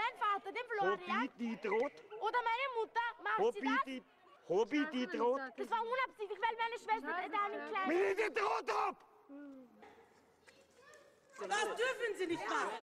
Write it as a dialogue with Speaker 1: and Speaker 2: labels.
Speaker 1: mein Vater, den Florian.
Speaker 2: Hab ich die droht?
Speaker 1: Oder meine Mutter, macht sie das?
Speaker 2: Hab ich die droht?
Speaker 1: Das war unabsichtlich, weil meine Schwester da einen kleinen...
Speaker 2: Wenn ich die droht hab!
Speaker 3: Das dürfen Sie nicht machen!